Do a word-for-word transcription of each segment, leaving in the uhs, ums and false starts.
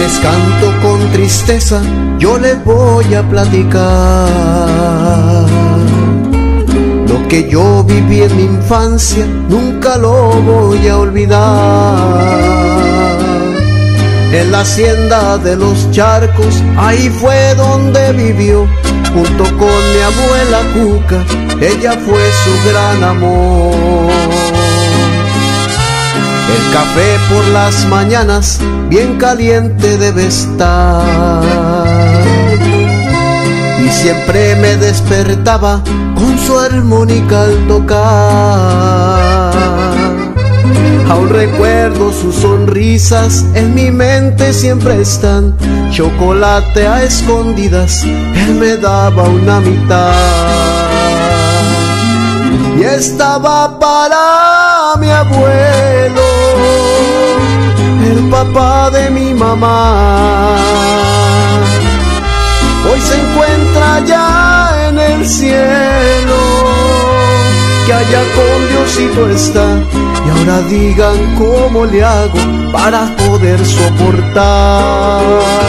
les canto con tristeza, yo les voy a platicar. Lo que yo viví en mi infancia, nunca lo voy a olvidar. En la hacienda de los Charcos, ahí fue donde vivió, junto con mi abuela Cuca, ella fue su gran amor. El café por las mañanas, bien caliente debe estar, y siempre me despertaba con su armónica al tocar. Aún recuerdo sus sonrisas, en mi mente siempre están. Chocolate a escondidas, él me daba una mitad. Y estaba para mi abuelo, el papá de mi mamá. Hoy se encuentra ya en el cielo, que allá con Diosito está. Y ahora digan cómo le hago para poder soportar.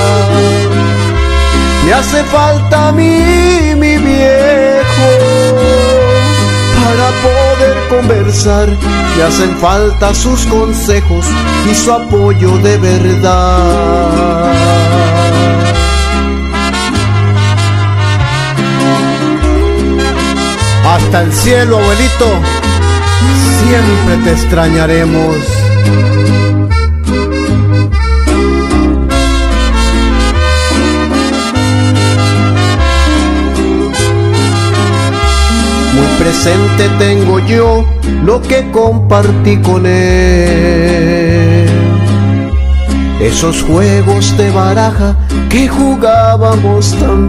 Me hace falta a mí, mi viejo, para poder conversar. Me hacen falta sus consejos y su apoyo de verdad. Hasta el cielo, abuelito, siempre te extrañaremos. Muy presente tengo yo lo que compartí con él, esos juegos de baraja que jugábamos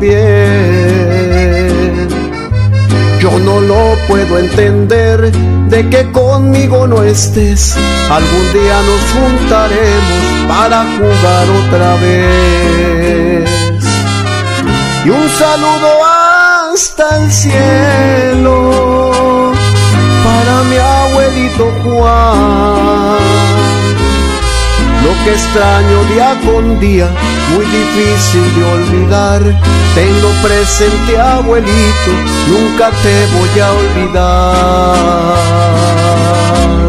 también. Yo no lo puedo entender, de que conmigo no estés. Algún día nos juntaremos para jugar otra vez. Y un saludo hasta el cielo para mi abuelito Juan. Lo que extraño día con día, muy difícil de olvidar. Tenlo presente, abuelito, nunca te voy a olvidar.